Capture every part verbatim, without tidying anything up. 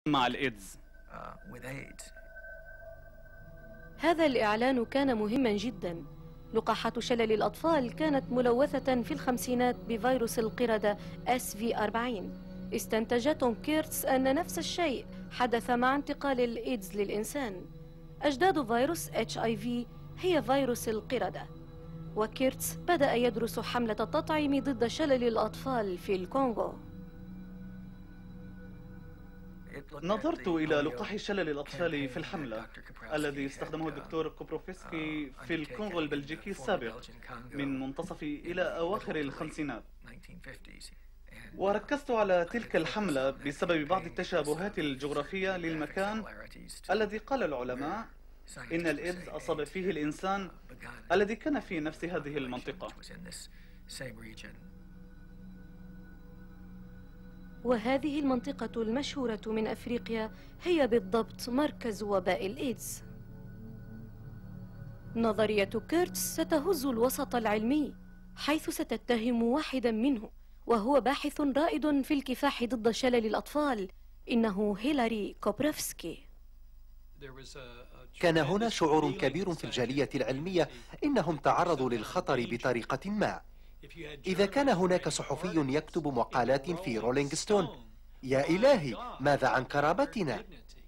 مع الإيدز. هذا الإعلان كان مهما جدا. لقاحة شلل الأطفال كانت ملوثة في الخمسينات بفيروس القردة إس في أربعين. استنتج توم كيرتس أن نفس الشيء حدث مع انتقال الإيدز للإنسان. أجداد فيروس إتش آي في هي فيروس القردة. وكيرتس بدأ يدرس حملة التطعيم ضد شلل الأطفال في الكونغو. نظرت إلى لقاح شلل الأطفال في الحملة الذي استخدمه الدكتور كوبروفسكي في الكونغو البلجيكي السابق من منتصف إلى أواخر الخمسينات، وركزت على تلك الحملة بسبب بعض التشابهات الجغرافية للمكان الذي قال العلماء إن الإيدز أصاب فيه الإنسان الذي كان في نفس هذه المنطقة. وهذه المنطقة المشهورة من أفريقيا هي بالضبط مركز وباء الإيدز. نظرية كيرتس ستهز الوسط العلمي، حيث ستتهم واحدا منه، وهو باحث رائد في الكفاح ضد شلل الأطفال، إنه هيلاري كوبروفسكي. كان هنا شعور كبير في الجالية العلمية إنهم تعرضوا للخطر بطريقة ما. إذا كان هناك صحفي يكتب مقالات في رولينج ستون، يا إلهي ماذا عن كرامتنا؟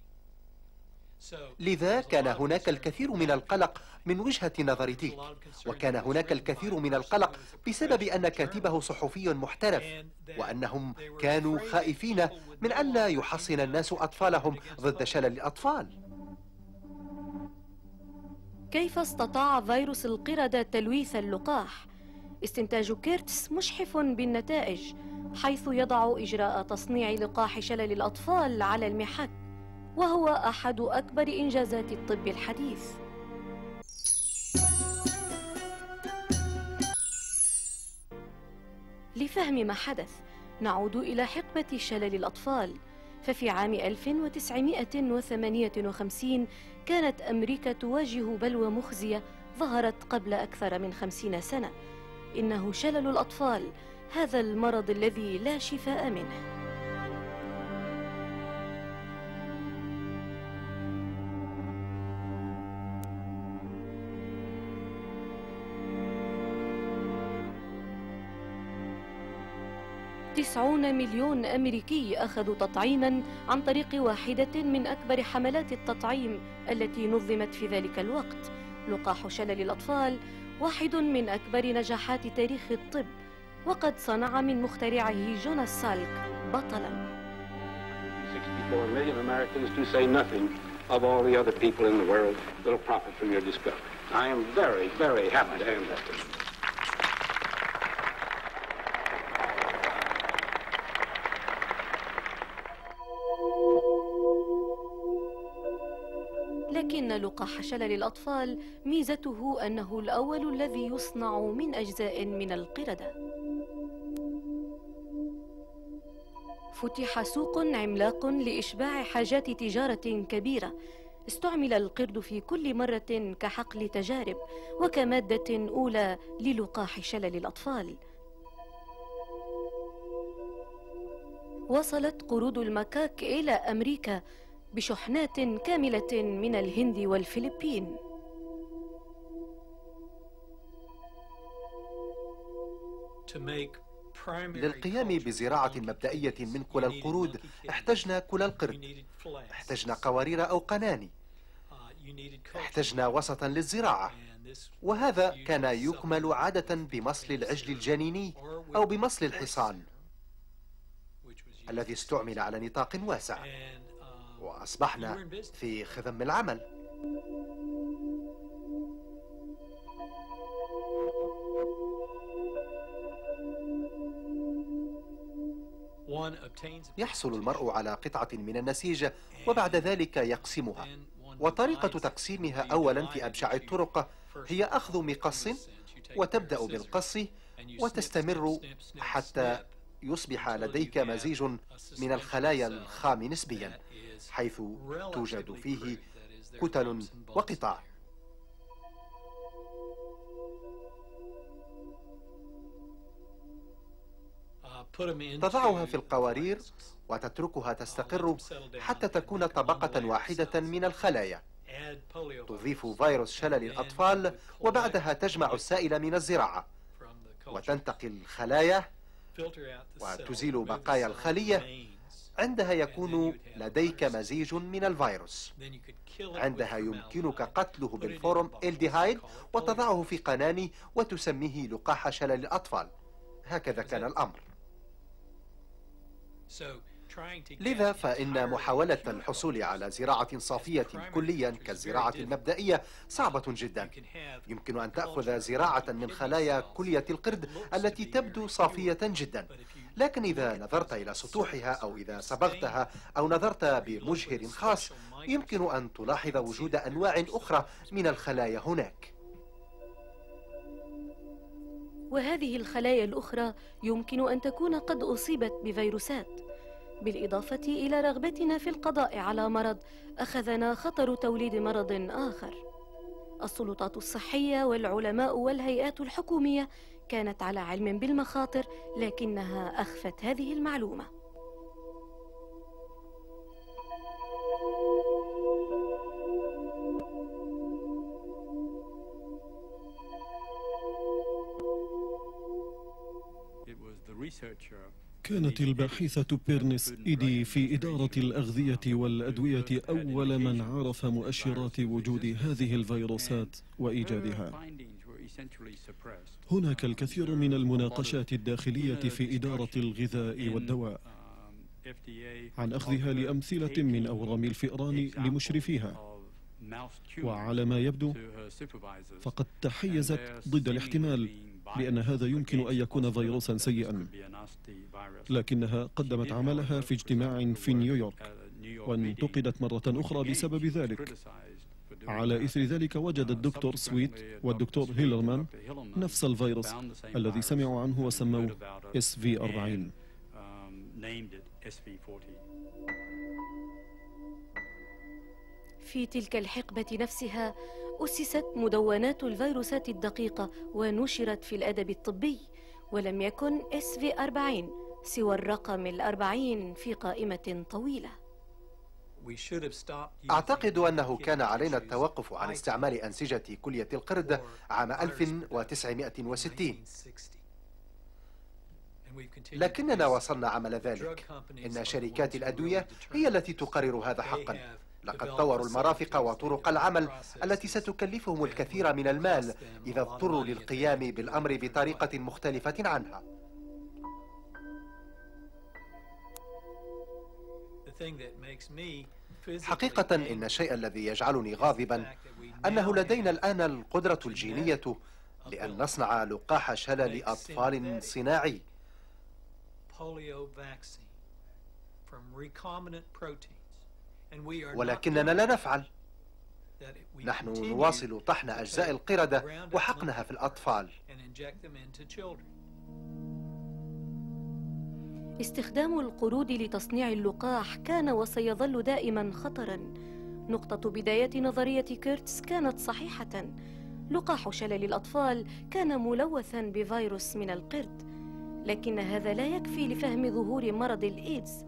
لذا كان هناك الكثير من القلق من وجهة نظر تلك، وكان هناك الكثير من القلق بسبب أن كاتبه صحفي محترف، وأنهم كانوا خائفين من أن لا يحصن الناس أطفالهم ضد شلل الأطفال. كيف استطاع فيروس القردة تلويث اللقاح؟ استنتاج كيرتس مشحف بالنتائج، حيث يضع إجراء تصنيع لقاح شلل الأطفال على المحك، وهو أحد أكبر إنجازات الطب الحديث. لفهم ما حدث نعود إلى حقبة شلل الأطفال. ففي عام ألف وتسعمائة وثمانية وخمسين كانت أمريكا تواجه بلوى مخزية ظهرت قبل أكثر من خمسين سنة. إنه شلل الأطفال، هذا المرض الذي لا شفاء منه. تسعون مليون أمريكي أخذوا تطعيما عن طريق واحدة من أكبر حملات التطعيم التي نظمت في ذلك الوقت. لقاح شلل الأطفال واحد من أكبر نجاحات تاريخ الطب، وقد صنع من مخترعه جوناس سالك بطلا. sixty-four million Americans to say nothing of all the other people in the world that will profit from your discovery. I am very, very happy to have that. لكن لقاح شلل الأطفال ميزته أنه الأول الذي يصنع من أجزاء من القردة. فتح سوق عملاق لإشباع حاجات تجارة كبيرة. استعمل القرد في كل مرة كحقل تجارب وكمادة أولى للقاح شلل الأطفال. وصلت قرود المكاك إلى أمريكا بشحنات كاملة من الهند والفلبين. للقيام بزراعة مبدئية من كلى القرود احتجنا كلى القرد، احتجنا قوارير أو قناني، احتجنا وسطا للزراعة، وهذا كان يكمل عادة بمصل العجل الجنيني أو بمصل الحصان الذي استعمل على نطاق واسع. وأصبحنا في خضم العمل. يحصل المرء على قطعة من النسيج وبعد ذلك يقسمها، وطريقة تقسيمها أولا في أبشع الطرق هي أخذ مقص وتبدأ بالقص وتستمر حتى يصبح لديك مزيج من الخلايا الخام نسبيا، حيث توجد فيه كتل وقطع. تضعها في القوارير وتتركها تستقر حتى تكون طبقة واحدة من الخلايا. تضيف فيروس شلل الأطفال وبعدها تجمع السائل من الزراعة وتنتقي الخلايا وتزيل بقايا الخلية. عندها يكون لديك مزيج من الفيروس. عندها يمكنك قتله بالفورم إلديهايد وتضعه في قناني وتسميه لقاح شلل الأطفال. هكذا كان الأمر. لذا فإن محاولة الحصول على زراعة صافية كليا كالزراعة المبدئية صعبة جدا. يمكن أن تأخذ زراعة من خلايا كلية القرد التي تبدو صافية جدا، لكن إذا نظرت إلى سطوحها أو إذا صبغتها أو نظرت بمجهر خاص يمكن أن تلاحظ وجود أنواع أخرى من الخلايا هناك. وهذه الخلايا الأخرى يمكن أن تكون قد أصيبت بفيروسات. بالإضافة إلى رغبتنا في القضاء على مرض، أخذنا خطر توليد مرض آخر. السلطات الصحية والعلماء والهيئات الحكومية كانت على علم بالمخاطر، لكنها أخفت هذه المعلومة. كانت الباحثة بيرنس إيدي في إدارة الأغذية والأدوية أول من عرف مؤشرات وجود هذه الفيروسات وإيجادها. هناك الكثير من المناقشات الداخلية في إدارة الغذاء والدواء عن أخذها لأمثلة من أورام الفئران لمشرفيها، وعلى ما يبدو فقد تحيزت ضد الاحتمال لأن هذا يمكن أن يكون فيروسا سيئا، لكنها قدمت عملها في اجتماع في نيويورك وانتقدت مرة أخرى بسبب ذلك. على إثر ذلك وجد الدكتور سويت والدكتور هيلرمان نفس الفيروس الذي سمعوا عنه وسموه إس في أربعين. في تلك الحقبة نفسها أسست مدونات الفيروسات الدقيقة ونشرت في الأدب الطبي، ولم يكن إس في أربعين سوى الرقم الأربعين في قائمة طويلة. أعتقد أنه كان علينا التوقف عن استعمال أنسجة كلية القرد عام ألف وتسعمائة وستين، لكننا وصلنا عمل ذلك. إن شركات الأدوية هي التي تقرر هذا حقا. لقد طوروا المرافق وطرق العمل التي ستكلفهم الكثير من المال إذا اضطروا للقيام بالأمر بطريقة مختلفة عنها. حقيقة إن الشيء الذي يجعلني غاضبا أنه لدينا الآن القدرة الجينية لأن نصنع لقاح شلل أطفال صناعي. ولكننا لا نفعل. نحن نواصل طحن أجزاء القردة وحقنها في الأطفال. استخدام القرود لتصنيع اللقاح كان وسيظل دائما خطرا. نقطة بداية نظرية كيرتس كانت صحيحة. لقاح شلل الأطفال كان ملوثا بفيروس من القرد، لكن هذا لا يكفي لفهم ظهور مرض الإيدز.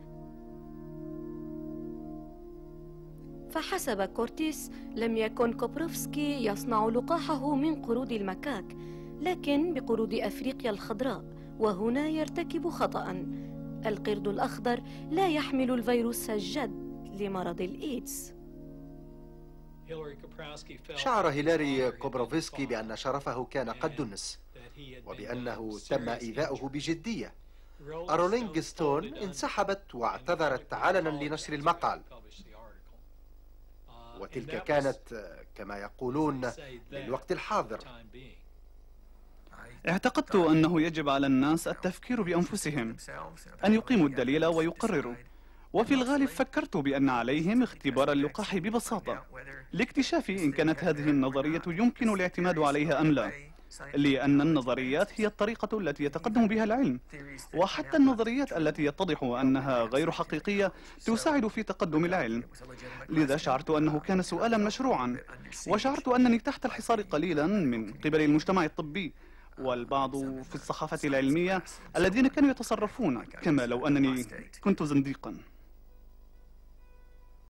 فحسب كورتيس لم يكن كوبروفسكي يصنع لقاحه من قرود المكاك، لكن بقرود أفريقيا الخضراء، وهنا يرتكب خطأ. القرد الأخضر لا يحمل الفيروس الجد لمرض الإيدز. شعر هيلاري كوبروفسكي بأن شرفه كان قد دنس وبأنه تم إيذاؤه بجدية. رولينج ستون انسحبت واعتذرت علنا لنشر المقال، وتلك كانت كما يقولون للوقت الحاضر. اعتقدت أنه يجب على الناس التفكير بأنفسهم، أن يقيموا الدليل ويقرروا، وفي الغالب فكرت بأن عليهم اختبار اللقاح ببساطة لاكتشاف إن كانت هذه النظرية يمكن الاعتماد عليها أم لا، لأن النظريات هي الطريقة التي يتقدم بها العلم، وحتى النظريات التي يتضح أنها غير حقيقية تساعد في تقدم العلم. لذا شعرت أنه كان سؤالا مشروعا، وشعرت أنني تحت الحصار قليلا من قبل المجتمع الطبي، والبعض في الصحافة العلمية الذين كانوا يتصرفون كما لو أنني كنت زنديقا.